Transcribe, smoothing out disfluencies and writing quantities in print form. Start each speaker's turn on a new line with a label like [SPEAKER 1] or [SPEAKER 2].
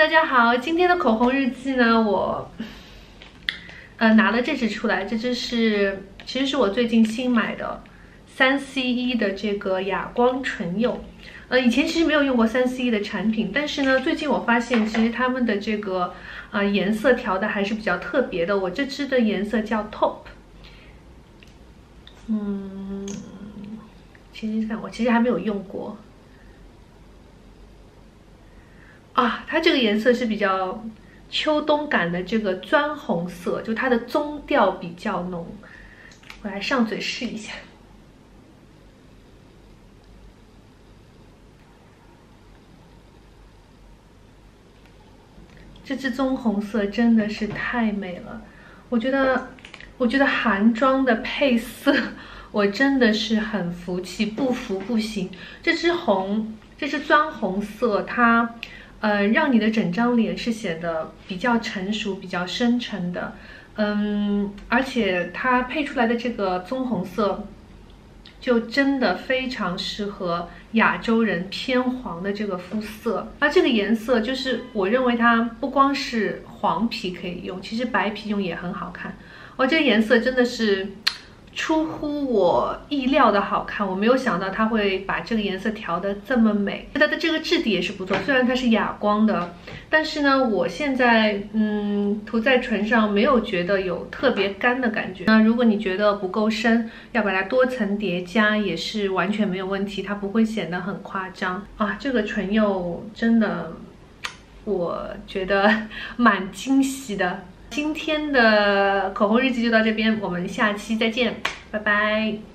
[SPEAKER 1] 大家好，今天的口红日记呢，我拿了这支出来，这支其实是我最近新买的3CE 的这个哑光唇釉。以前其实没有用过3CE 的产品，但是呢，最近我发现其实他们的这个颜色调的还是比较特别的。我这支的颜色叫 Top， 我其实还没有用过。它这个颜色是比较秋冬感的这个砖红色，就它的棕调比较浓。我来上嘴试一下。这支棕红色真的是太美了，我觉得韩妆的配色，我真的是很服气，不服不行。这支砖红色，它让你的整张脸是显得比较成熟、比较深沉的，而且它配出来的这个棕红色，就真的非常适合亚洲人偏黄的这个肤色。而这个颜色就是我认为它不光是黄皮可以用，其实白皮用也很好看。这个颜色真的是出乎我意料的好看，我没有想到它会把这个颜色调得这么美。它的这个质地也是不错，虽然它是哑光的，但是呢，我现在涂在唇上没有觉得有特别干的感觉。那如果你觉得不够深，要把它多层叠加也是完全没有问题，它不会显得很夸张啊。这个唇釉真的，我觉得蛮惊喜的。今天的口红日记就到这边，我们下期再见，拜拜。